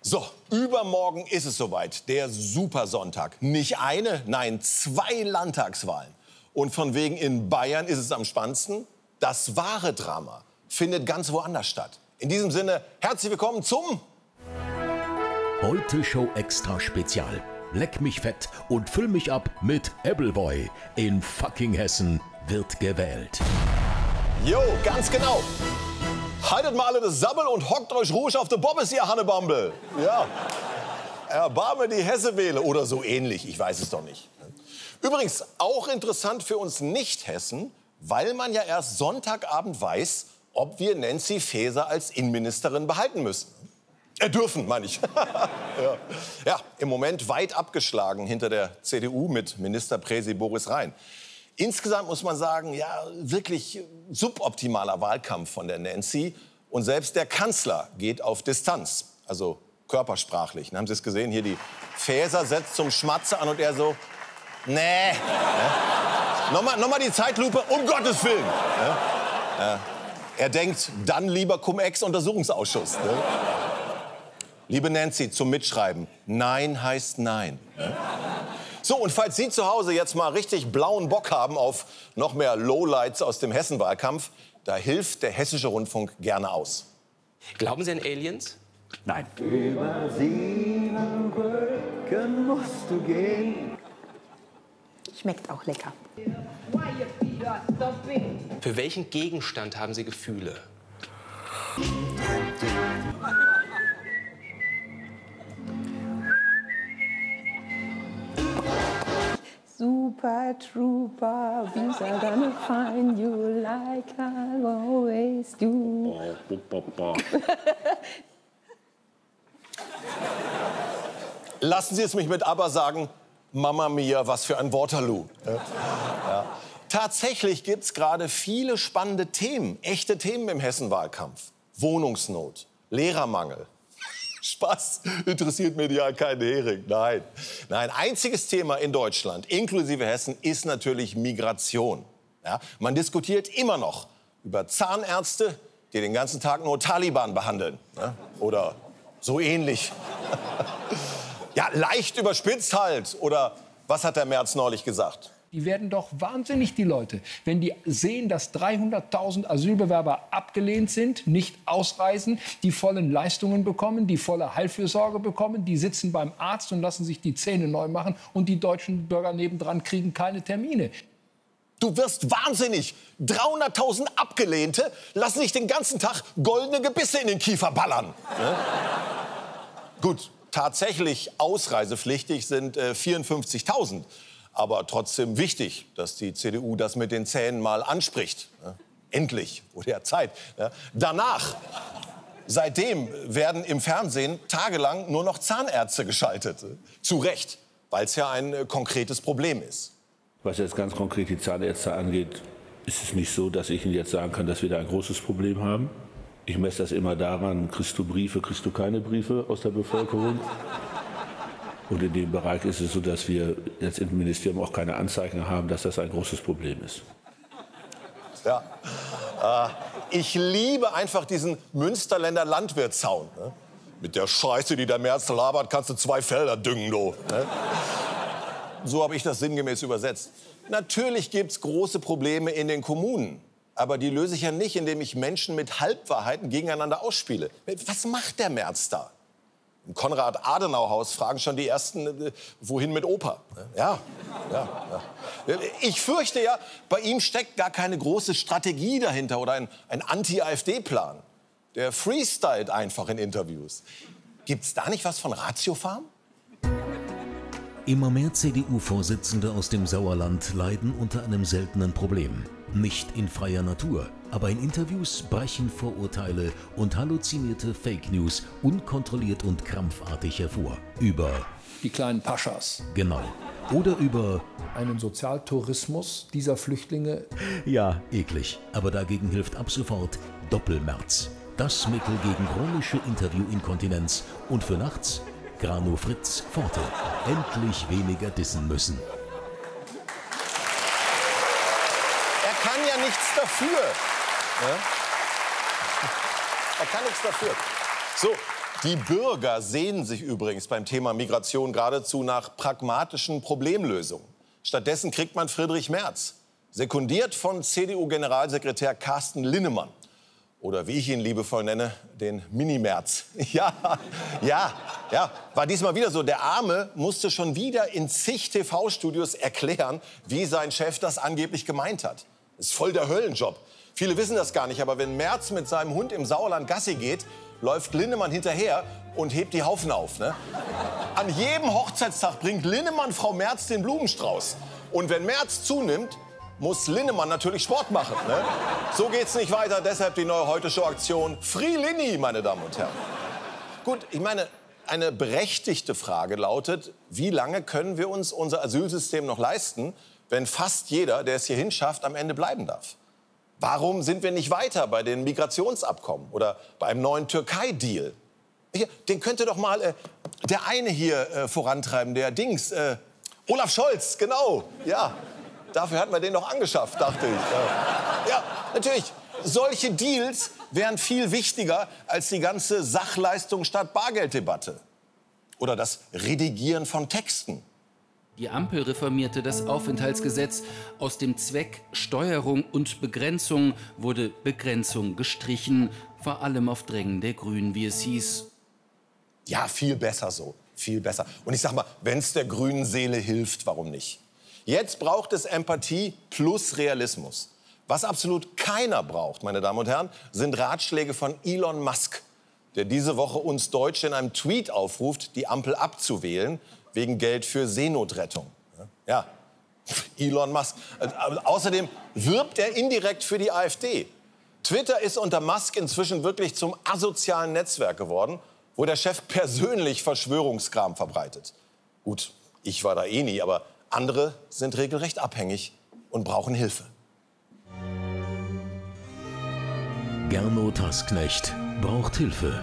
So, übermorgen ist es soweit, der Supersonntag. Nicht eine, nein, 2 Landtagswahlen. Und von wegen in Bayern ist es am spannendsten. Das wahre Drama findet ganz woanders statt. In diesem Sinne, herzlich willkommen zum Heute Show Extra Spezial. Leck mich fett und füll mich ab mit Appleboy. In fucking Hessen wird gewählt. Jo, ganz genau. Haltet mal alle das Sabbel und hockt euch ruhig auf der Bobbes, ihr Hannebambel. Ja. Erbarme die Hesse-Wähle oder so ähnlich, ich weiß es doch nicht. Übrigens, auch interessant für uns Nicht-Hessen, weil man ja erst Sonntagabend weiß, ob wir Nancy Faeser als Innenministerin behalten müssen. Dürfen, meine ich. Ja, im Moment weit abgeschlagen hinter der CDU mit Ministerpräsi Boris Rhein. Insgesamt muss man sagen, ja, wirklich suboptimaler Wahlkampf von der Nancy. Und selbst der Kanzler geht auf Distanz, also körpersprachlich. Haben Sie es gesehen? Hier die Faeser setzt zum Schmatze an und er so, nee. Nochmal die Zeitlupe, um Gottes Willen. Er denkt, dann lieber Cum-Ex-Untersuchungsausschuss. Liebe Nancy, zum Mitschreiben, Nein heißt Nein. So, und falls Sie zu Hause jetzt mal richtig blauen Bock haben auf noch mehr Lowlights aus dem Hessen-Wahlkampf, da hilft der Hessische Rundfunk gerne aus. Glauben Sie an Aliens? Nein. Über 7 Brücken musst du gehen. Schmeckt auch lecker. Für welchen Gegenstand haben Sie Gefühle? Super Trooper, we's are gonna find you like I always do. Lassen Sie es mich mit ABBA sagen, Mamma Mia, was für ein Waterloo. Ja. Tatsächlich gibt es gerade viele spannende Themen, echte Themen im Hessen-Wahlkampf. Wohnungsnot, Lehrermangel. Spaß, interessiert medial keinen Hering. Nein, einziges Thema in Deutschland, inklusive Hessen, ist natürlich Migration. Ja, man diskutiert immer noch über Zahnärzte, die den ganzen Tag nur Taliban behandeln. Ja, oder so ähnlich. Ja, leicht überspitzt halt. Oder was hat der Merz neulich gesagt? Die werden doch wahnsinnig, die Leute, wenn die sehen, dass 300.000 Asylbewerber abgelehnt sind, nicht ausreisen, die vollen Leistungen bekommen, die volle Heilfürsorge bekommen, die sitzen beim Arzt und lassen sich die Zähne neu machen und die deutschen Bürger nebendran kriegen keine Termine. Du wirst wahnsinnig. 300.000 Abgelehnte lassen sich den ganzen Tag goldene Gebisse in den Kiefer ballern. Ne? Gut, tatsächlich ausreisepflichtig sind 54.000. Aber trotzdem wichtig, dass die CDU das mit den Zähnen mal anspricht. Endlich, wurde ja Zeit. Danach, seitdem werden im Fernsehen tagelang nur noch Zahnärzte geschaltet. Zu Recht, weil es ja ein konkretes Problem ist. Was jetzt ganz konkret die Zahnärzte angeht, ist es nicht so, dass ich Ihnen jetzt sagen kann, dass wir da ein großes Problem haben. Ich messe das immer daran, kriegst du Briefe, kriegst du keine Briefe aus der Bevölkerung. Und in dem Bereich ist es so, dass wir jetzt im Ministerium auch keine Anzeichen haben, dass das ein großes Problem ist. Ja, ich liebe einfach diesen Münsterländer Landwirtszaun. Ne? Mit der Scheiße, die der Merz labert, kannst du 2 Felder düngen, du. Ne? So habe ich das sinngemäß übersetzt. Natürlich gibt es große Probleme in den Kommunen. Aber die löse ich ja nicht, indem ich Menschen mit Halbwahrheiten gegeneinander ausspiele. Was macht der Merz da? Im Konrad-Adenauer-Haus fragen schon die Ersten, wohin mit Opa? Ja. Ich fürchte ja, bei ihm steckt gar keine große Strategie dahinter oder ein Anti-AfD-Plan. Der freestylt einfach in Interviews. Gibt's da nicht was von Ratiofarm? Immer mehr CDU-Vorsitzende aus dem Sauerland leiden unter einem seltenen Problem. Nicht in freier Natur, aber in Interviews brechen Vorurteile und halluzinierte Fake News unkontrolliert und krampfartig hervor. Über Die kleinen Paschas. Genau. Oder über Einen Sozialtourismus dieser Flüchtlinge. ja, eklig. Aber dagegen hilft ab sofort Doppelmerz. Das Mittel gegen chronische Interviewinkontinenz und für nachts Grano Fritz Forte. Endlich weniger dissen müssen. Er kann ja nichts dafür. Er kann nichts dafür. So, Die Bürger sehnen sich übrigens beim Thema Migration geradezu nach pragmatischen Problemlösungen. Stattdessen kriegt man Friedrich Merz, sekundiert von CDU-Generalsekretär Carsten Linnemann. Oder wie ich ihn liebevoll nenne, den Mini-Merz. Ja, war diesmal wieder so. Der Arme musste schon wieder in zig TV-Studios erklären, wie sein Chef das angeblich gemeint hat. Das ist voll der Höllenjob. Viele wissen das gar nicht, aber wenn Merz mit seinem Hund im Sauerland Gassi geht, läuft Linnemann hinterher und hebt die Haufen auf. Ne? An jedem Hochzeitstag bringt Linnemann Frau Merz den Blumenstrauß. Und wenn Merz zunimmt, muss Linnemann natürlich Sport machen. Ne? So geht's nicht weiter, deshalb die neue Heute-Show-Aktion Free Linni, meine Damen und Herren. Gut, ich meine, eine berechtigte Frage lautet, wie lange können wir uns unser Asylsystem noch leisten, wenn fast jeder, der es hierhin schafft, am Ende bleiben darf? Warum sind wir nicht weiter bei den Migrationsabkommen oder beim neuen Türkei-Deal? Den könnte doch mal der eine hier vorantreiben, der Dings. Olaf Scholz, genau. Ja, dafür hatten wir den noch angeschafft, dachte ich. Ja, natürlich. Solche Deals wären viel wichtiger als die ganze Sachleistung statt Bargelddebatte. Oder das Redigieren von Texten. Die Ampel reformierte das Aufenthaltsgesetz. Aus dem Zweck Steuerung und Begrenzung wurde Begrenzung gestrichen. Vor allem auf Drängen der Grünen, wie es hieß. Ja, viel besser so. Viel besser. Und ich sag mal, wenn es der grünen Seele hilft, warum nicht? Jetzt braucht es Empathie plus Realismus. Was absolut keiner braucht, meine Damen und Herren, sind Ratschläge von Elon Musk, der diese Woche uns Deutsche in einem Tweet aufruft, die Ampel abzuwählen, wegen Geld für Seenotrettung. Ja, Elon Musk. Außerdem wirbt er indirekt für die AfD. Twitter ist unter Musk inzwischen wirklich zum asozialen Netzwerk geworden, wo der Chef persönlich Verschwörungskram verbreitet. Gut, ich war da eh nie, aber andere sind regelrecht abhängig und brauchen Hilfe. Gernot Hassknecht braucht Hilfe.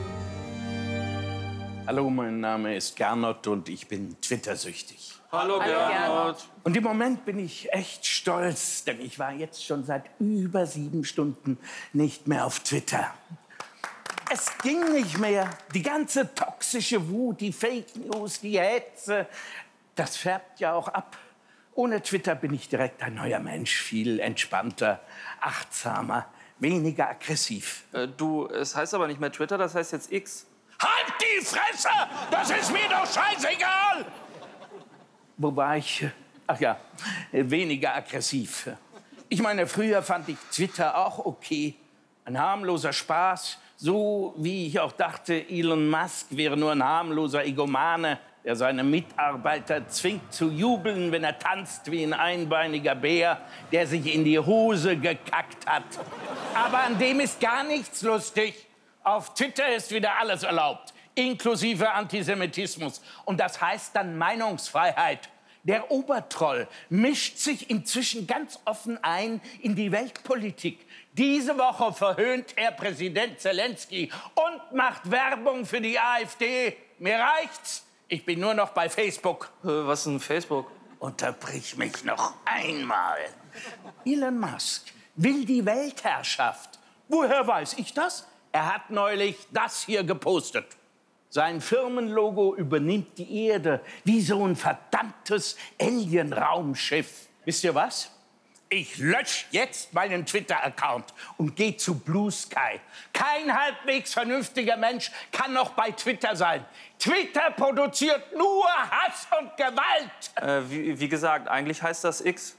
Hallo, mein Name ist Gernot und ich bin Twitter-süchtig. Hallo Gernot. Und im Moment bin ich echt stolz, denn ich war jetzt schon seit über 7 Stunden nicht mehr auf Twitter. Es ging nicht mehr. Die ganze toxische Wut, die Fake News, die Hetze, das färbt ja auch ab. Ohne Twitter bin ich direkt ein neuer Mensch, viel entspannter, achtsamer, weniger aggressiv. Es heißt aber nicht mehr Twitter, das heißt jetzt X. Halt die Fresse! Das ist mir doch scheißegal! Wo war ich? Ach ja, weniger aggressiv. Ich meine, früher fand ich Twitter auch okay. Ein harmloser Spaß. So wie ich auch dachte, Elon Musk wäre nur ein harmloser Egomane, der seine Mitarbeiter zwingt zu jubeln, wenn er tanzt wie ein einbeiniger Bär, der sich in die Hose gekackt hat. Aber an dem ist gar nichts lustig. Auf Twitter ist wieder alles erlaubt, inklusive Antisemitismus. Und das heißt dann Meinungsfreiheit. Der Obertroll mischt sich inzwischen ganz offen ein in die Weltpolitik. Diese Woche verhöhnt er Präsident Zelensky und macht Werbung für die AfD. Mir reicht's. Ich bin nur noch bei Facebook. Was ist denn Facebook? Unterbrich mich noch einmal. Elon Musk will die Weltherrschaft. Woher weiß ich das? Er hat neulich das hier gepostet. Sein Firmenlogo übernimmt die Erde wie so ein verdammtes Alien-Raumschiff. Wisst ihr was? Ich lösche jetzt meinen Twitter-Account und gehe zu Blue Sky. Kein halbwegs vernünftiger Mensch kann noch bei Twitter sein. Twitter produziert nur Hass und Gewalt. Wie gesagt, eigentlich heißt das X.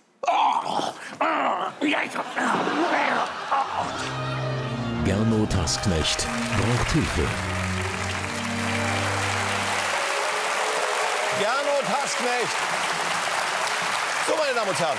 Gernot Hassknecht braucht Hilfe. Gernot Hassknecht. So, meine Damen und Herren.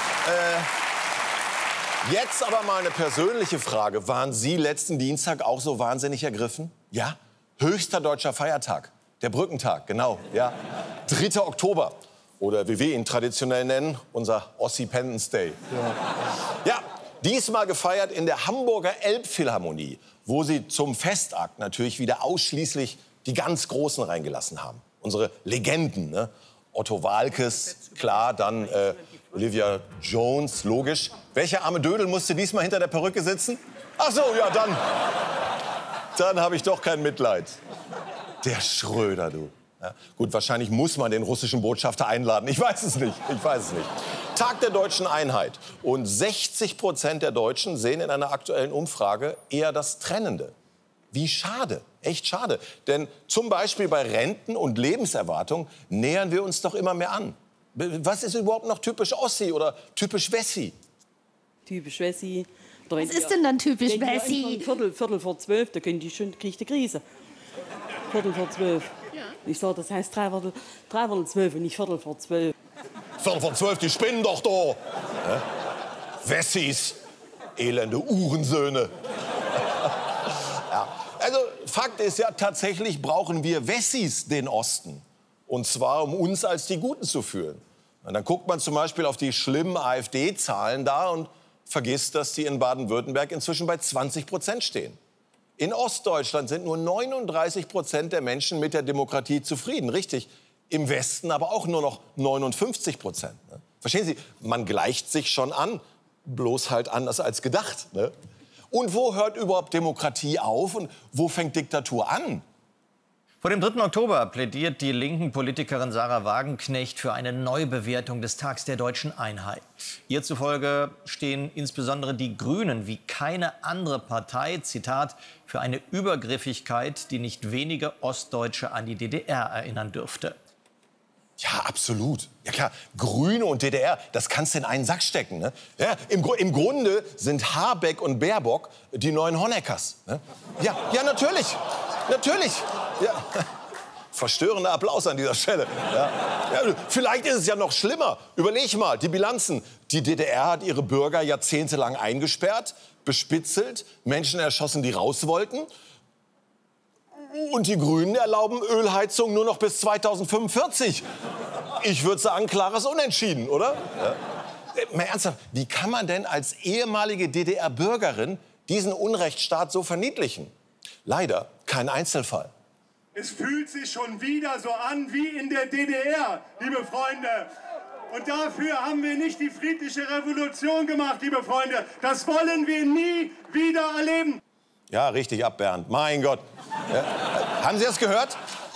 Jetzt aber mal eine persönliche Frage. Waren Sie letzten Dienstag auch so wahnsinnig ergriffen? Ja? Höchster deutscher Feiertag. Der Brückentag, genau. Ja. 3. Oktober. Oder wie wir ihn traditionell nennen, unser Ossipendence Day. Ja, diesmal gefeiert in der Hamburger Elbphilharmonie, wo sie zum Festakt natürlich wieder ausschließlich die ganz Großen reingelassen haben. Unsere Legenden, ne? Otto Waalkes, klar, dann Olivia Jones, logisch. Welcher arme Dödel musste diesmal hinter der Perücke sitzen? Ach so, ja, dann Dann habe ich doch kein Mitleid. Der Schröder, du. Ja, gut, wahrscheinlich muss man den russischen Botschafter einladen. Ich weiß es nicht. Tag der deutschen Einheit. Und 60% der Deutschen sehen in einer aktuellen Umfrage eher das Trennende. Wie schade, echt schade. Denn zum Beispiel bei Renten und Lebenserwartung nähern wir uns doch immer mehr an. Was ist überhaupt noch typisch Ossi oder typisch Wessi? Typisch Wessi. Was ist denn dann typisch Wessi? Viertel vor 12, da kriegt die Krise. Viertel vor 12. Ja. Ich sage, das heißt dreiviertel 12 und nicht Viertel vor 12. Viertel vor 12, die spinnen doch da. Ja? Wessis, elende Uhrensöhne. Ja. Also Fakt ist ja, tatsächlich brauchen wir Wessis den Osten. Und zwar, um uns als die Guten zu fühlen. Und dann guckt man zum Beispiel auf die schlimmen AfD-Zahlen da und vergisst, dass die in Baden-Württemberg inzwischen bei 20% stehen. In Ostdeutschland sind nur 39% der Menschen mit der Demokratie zufrieden. Richtig, im Westen aber auch nur noch 59%. Ne? Verstehen Sie, man gleicht sich schon an, bloß halt anders als gedacht. Ne? Und wo hört überhaupt Demokratie auf und wo fängt Diktatur an? Vor dem 3. Oktober plädiert die linken Politikerin Sarah Wagenknecht für eine Neubewertung des Tags der deutschen Einheit. Ihr zufolge stehen insbesondere die Grünen wie keine andere Partei, Zitat, für eine Übergriffigkeit, die nicht wenige Ostdeutsche an die DDR erinnern dürfte. Ja, absolut. Ja klar, Grüne und DDR, das kannst du in einen Sack stecken. Ne? Ja, im Grunde sind Habeck und Baerbock die neuen Honeckers. Ne? Ja, natürlich. Ja. Verstörender Applaus an dieser Stelle. Ja. Ja, vielleicht ist es ja noch schlimmer. Überleg mal, die Bilanzen. Die DDR hat ihre Bürger jahrzehntelang eingesperrt, bespitzelt, Menschen erschossen, die raus wollten. Und die Grünen erlauben Ölheizung nur noch bis 2045. Ich würde sagen, klares Unentschieden, oder? Ja. Mal ernsthaft, wie kann man denn als ehemalige DDR-Bürgerin diesen Unrechtsstaat so verniedlichen? Leider kein Einzelfall. Es fühlt sich schon wieder so an wie in der DDR, liebe Freunde. Und dafür haben wir nicht die friedliche Revolution gemacht, liebe Freunde. Das wollen wir nie wieder erleben. Ja, richtig ab, Bernd. Mein Gott. Ja. Haben Sie das gehört?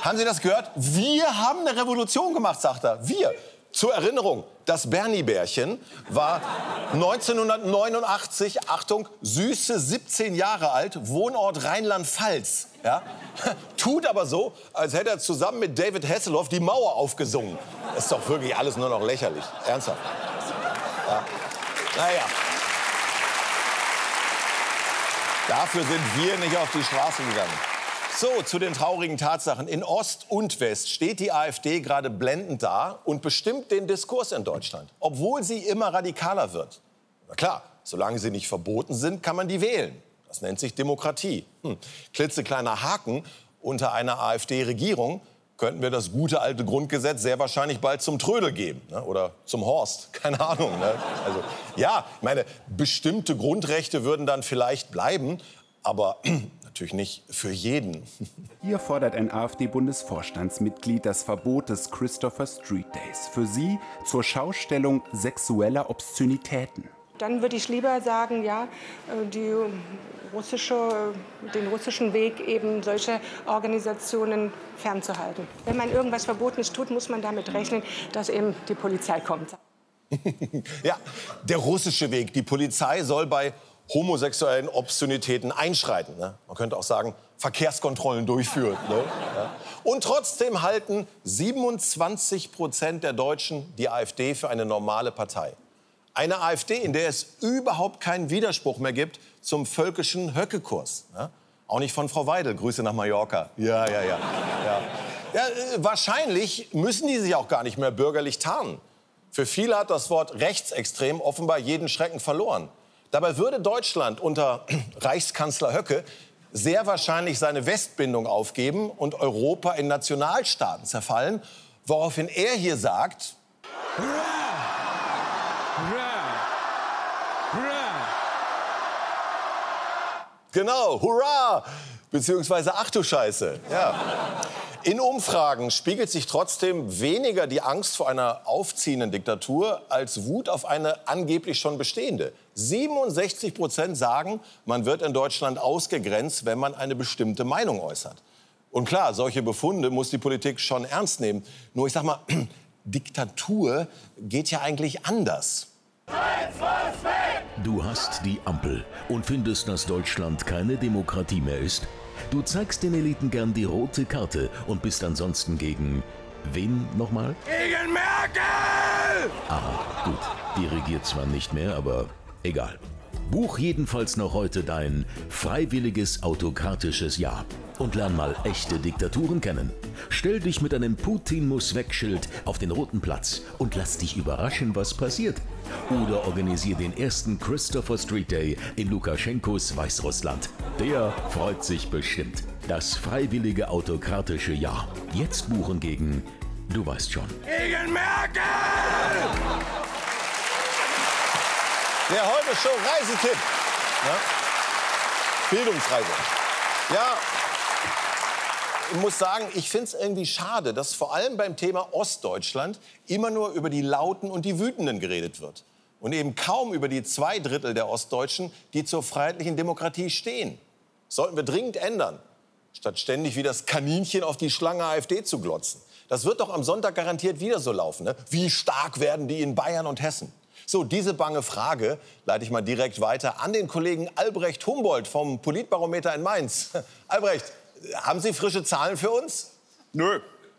Wir haben eine Revolution gemacht, sagt er. Wir. Zur Erinnerung, das Bernie-Bärchen war 1989, Achtung, süße 17 Jahre alt, Wohnort Rheinland-Pfalz. Ja? Tut aber so, als hätte er zusammen mit David Hasselhoff die Mauer aufgesungen. Das ist doch wirklich alles nur noch lächerlich. Ernsthaft. Ja. Naja. Dafür sind wir nicht auf die Straße gegangen. So, zu den traurigen Tatsachen. In Ost und West steht die AfD gerade blendend da und bestimmt den Diskurs in Deutschland, obwohl sie immer radikaler wird. Na klar, solange sie nicht verboten sind, kann man die wählen. Das nennt sich Demokratie. Klitzekleiner Haken: Unter einer AfD-Regierung könnten wir das gute alte Grundgesetz sehr wahrscheinlich bald zum Trödel geben, ne? Oder zum Horst, keine Ahnung. Ne? Also, ja, ich meine, bestimmte Grundrechte würden dann vielleicht bleiben, aber natürlich nicht für jeden. Hier fordert ein AfD-Bundesvorstandsmitglied das Verbot des Christopher Street Days. Für sie zur Schaustellung sexueller Obszönitäten. Dann würde ich lieber sagen, ja, den russischen Weg, eben solche Organisationen fernzuhalten. Wenn man irgendwas Verbotenes tut, muss man damit rechnen, dass eben die Polizei kommt. Ja, der russische Weg. Die Polizei soll bei homosexuellen Obszönitäten einschreiten. Ne? Man könnte auch sagen, Verkehrskontrollen durchführen. Ne? Ja. Und trotzdem halten 27% der Deutschen die AfD für eine normale Partei. Eine AfD, in der es überhaupt keinen Widerspruch mehr gibt zum völkischen Höckekurs. Ne? Auch nicht von Frau Weidel. Grüße nach Mallorca. Ja. Wahrscheinlich müssen die sich auch gar nicht mehr bürgerlich tarnen. Für viele hat das Wort rechtsextrem offenbar jeden Schrecken verloren. Dabei würde Deutschland unter Reichskanzler Höcke sehr wahrscheinlich seine Westbindung aufgeben und Europa in Nationalstaaten zerfallen, woraufhin er hier sagt: Genau, hurra! Beziehungsweise ach du Scheiße. Ja. In Umfragen spiegelt sich trotzdem weniger die Angst vor einer aufziehenden Diktatur als Wut auf eine angeblich schon bestehende. 67% sagen, man wird in Deutschland ausgegrenzt, wenn man eine bestimmte Meinung äußert. Und klar, solche Befunde muss die Politik schon ernst nehmen. Nur ich sag mal, Diktatur geht ja eigentlich anders. Du hast die Ampel und findest, dass Deutschland keine Demokratie mehr ist? Du zeigst den Eliten gern die rote Karte und bist ansonsten gegen wen nochmal? Gegen Merkel! Aha, gut. Die regiert zwar nicht mehr, aber egal. Buch jedenfalls noch heute dein freiwilliges autokratisches Ja und lern mal echte Diktaturen kennen. Stell dich mit einem Putin-muss-weg-Schild auf den Roten Platz und lass dich überraschen, was passiert. Oder organisier den ersten Christopher Street Day in Lukaschenkos Weißrussland. Der freut sich bestimmt. Das freiwillige autokratische Ja. Jetzt buchen gegen, du weißt schon. Gegen Merkel! Der Heute-Show-Reisetipp. Ja? Bildungsreise. Ja, ich muss sagen, ich finde es irgendwie schade, dass vor allem beim Thema Ostdeutschland immer nur über die Lauten und die Wütenden geredet wird. Und eben kaum über die 2/3 der Ostdeutschen, die zur freiheitlichen Demokratie stehen. Das sollten wir dringend ändern, statt ständig wie das Kaninchen auf die Schlange AfD zu glotzen. Das wird doch am Sonntag garantiert wieder so laufen. Ne? Wie stark werden die in Bayern und Hessen? So, diese bange Frage leite ich mal direkt weiter an den Kollegen Albrecht Humboldt vom Politbarometer in Mainz. Albrecht, haben Sie frische Zahlen für uns? Nö.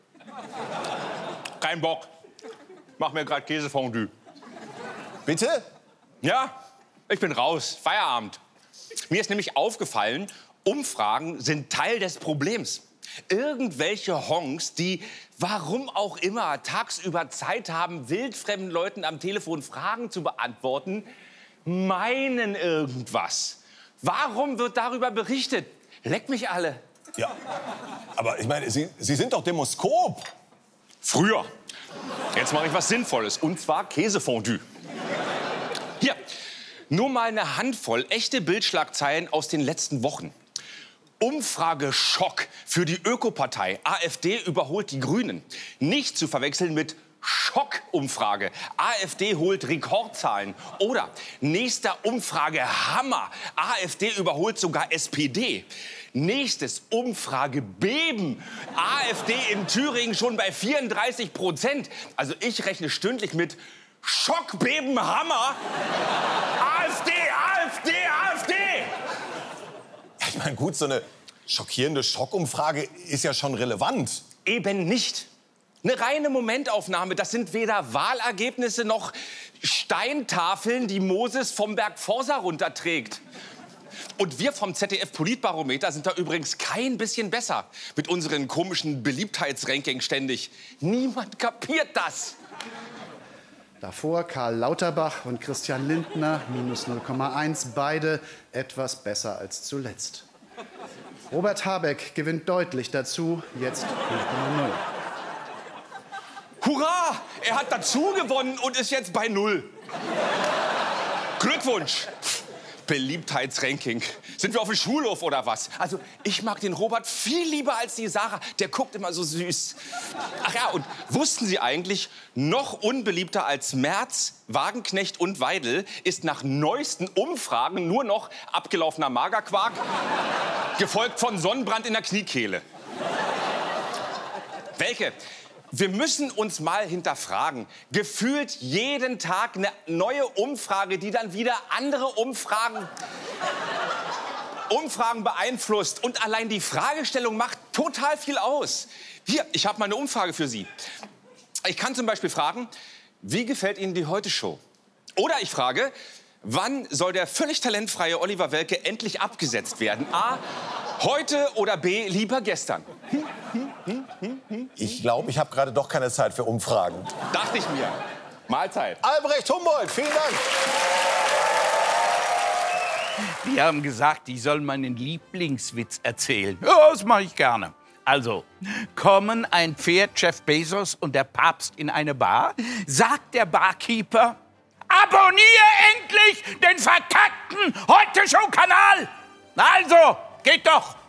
Kein Bock. Mach mir gerade Käsefondue. Bitte? Ja, ich bin raus. Feierabend. Mir ist nämlich aufgefallen, Umfragen sind Teil des Problems. Irgendwelche Honks, die, warum auch immer, tagsüber Zeit haben, wildfremden Leuten am Telefon Fragen zu beantworten, meinen irgendwas. Warum wird darüber berichtet? Leck mich alle. Ja, aber ich meine, Sie sind doch Demoskop. Früher. Jetzt mache ich was Sinnvolles, und zwar Käsefondue. Hier, nur mal eine Handvoll echte Bildschlagzeilen aus den letzten Wochen. Umfrageschock für die Ökopartei. AfD überholt die Grünen. Nicht zu verwechseln mit Schockumfrage. AfD holt Rekordzahlen. Oder nächster Umfragehammer. AfD überholt sogar SPD. Nächstes Umfragebeben. AfD in Thüringen schon bei 34%. Also ich rechne stündlich mit Schockbebenhammer. AfD, AfD, AfD. Ich meine, gut, so eine schockierende Schockumfrage ist ja schon relevant. Eben nicht. Eine reine Momentaufnahme, das sind weder Wahlergebnisse noch Steintafeln, die Moses vom Berg Forsa runterträgt. Und wir vom ZDF-Politbarometer sind da übrigens kein bisschen besser. Mit unseren komischen Beliebtheitsrankings ständig. Niemand kapiert das. Davor Karl Lauterbach und Christian Lindner, minus 0,1, beide etwas besser als zuletzt. Robert Habeck gewinnt deutlich dazu, jetzt 0,0. Hurra! Er hat dazu gewonnen und ist jetzt bei 0. Glückwunsch! Beliebtheitsranking. Sind wir auf dem Schulhof oder was? Also, ich mag den Robert viel lieber als die Sarah. Der guckt immer so süß. Ach ja, und wussten Sie eigentlich, noch unbeliebter als Merz, Wagenknecht und Weidel ist nach neuesten Umfragen nur noch abgelaufener Magerquark, gefolgt von Sonnenbrand in der Kniekehle. Welche? Wir müssen uns mal hinterfragen. Gefühlt jeden Tag eine neue Umfrage, die dann wieder andere Umfragen beeinflusst. Und allein die Fragestellung macht total viel aus. Hier, ich habe mal eine Umfrage für Sie. Ich kann zum Beispiel fragen, wie gefällt Ihnen die Heute-Show? Oder ich frage, wann soll der völlig talentfreie Oliver Welke endlich abgesetzt werden? A, heute oder B, lieber gestern? Ich glaube, ich habe gerade doch keine Zeit für Umfragen. Dachte ich mir. Mahlzeit. Albrecht Humboldt, vielen Dank. Die haben gesagt, ich soll meinen Lieblingswitz erzählen. Ja, das mache ich gerne. Also, kommen ein Pferd, Jeff Bezos und der Papst in eine Bar, sagt der Barkeeper, abonniere endlich den verkackten Heute-Show-Kanal. Also, geht doch.